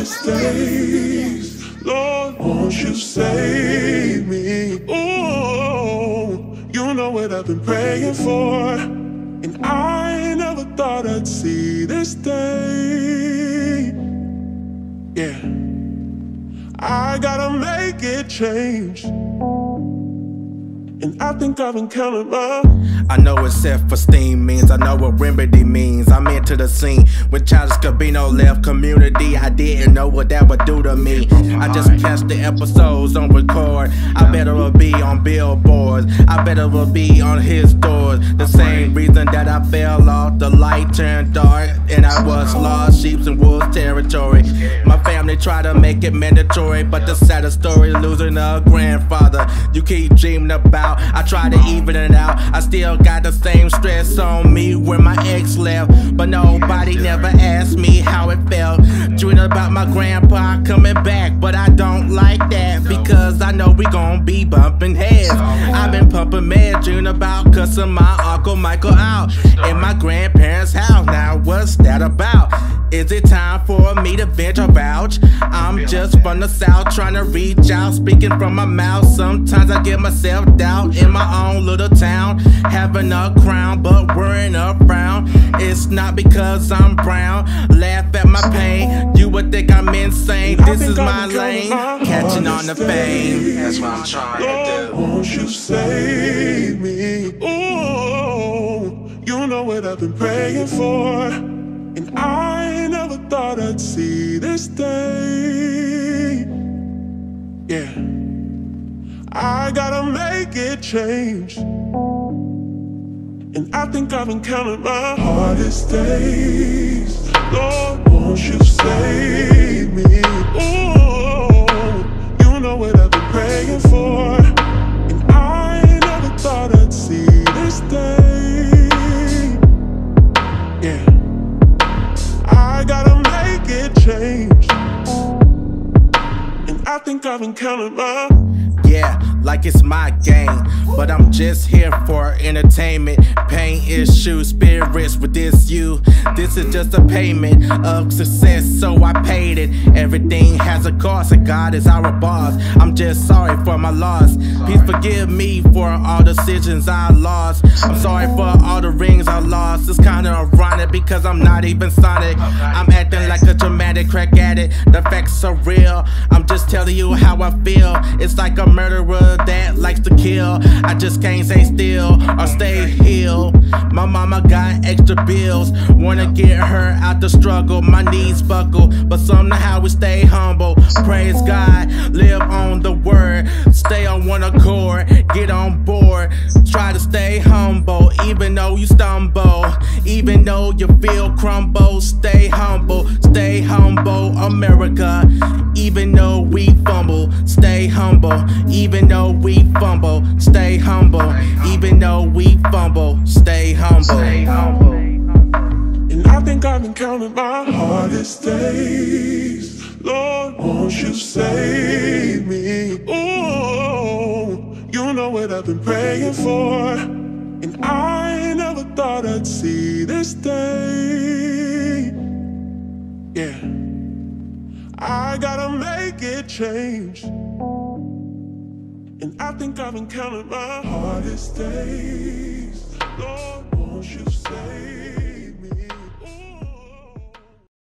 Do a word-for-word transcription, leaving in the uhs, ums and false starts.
hardest days. Lord, won't you save me? Ooh, you know what I've been praying for, and I never thought I'd see this day. Yeah, I gotta make it change, and I think I've been counting my. I know what self-esteem means, I know what remedy means. I'm into the scene when Childish Gambino left community. I didn't know what that would do to me. I just catch the episodes on record. I better will be on billboards, I better will be on his doors. The same reason that I fell off, the light turned dark, and I was lost, sheep and wolves territory. My family tried to make it mandatory, but the saddest story, losing a grandfather you keep dreaming about. I try to even it out, I still got the same stress on me when my ex left, but nobody never asked me how it felt. Dreaming about my grandpa coming back, but I don't like that, because I know we gon' be bumping heads. I've been pumping mad, dreaming about cussing my Uncle Michael out in my grandparents' house. Now what's that about? Is it time for me to vent or vouch? I'm just from the south trying to reach out, speaking from my mouth. Sometimes I get myself doubt in my own little town, having a crown but wearing a frown. It's not because I'm brown, laugh at my pain, you would think I'm insane. This is my lane, catching on the fame. That's what I'm trying to do. Won't you save me? Ooh, you know what I've been praying for, and I never thought I'd see this day. Yeah, I gotta make it change, and I think I've been counting my hardest days. Lord, won't you save me? Ooh, you know what I've been praying for, and I never thought I'd see this day. Yeah, I gotta make it change, and I think I've been counting my. Yeah, like it's my game, but I'm just here for entertainment. Pain issues, spirits with this you. This is just a payment of success, so I paid it. Everything has a cost, and God is our boss. I'm just sorry for my loss. Please forgive me for all decisions I lost. I'm sorry for all the rings I lost. It's kinda ironic because I'm not even Sonic. I'm acting like a dramatic crack addict. The facts are real, I'm just telling you how I feel. It's like a murderer that likes to kill. I just can't stay still or stay healed. My mama got extra bills, wanna get her out the struggle. My knees buckle, but somehow we stay humble. Praise God, live on the word, stay on one accord, get on board. Try to stay humble, even though you stumble, even though you feel crumble. Stay humble, stay humble, America. Even though we fumble, stay humble. Even though we fumble, stay humble. Even though we fumble, stay humble. And I think I've been counting my hardest days. Lord, won't you save me? Ooh, you know what I've been praying for, and I never thought I'd see this day. Yeah, I gotta make it change, and I think I've been counting my hardest days. Lord, won't you save me?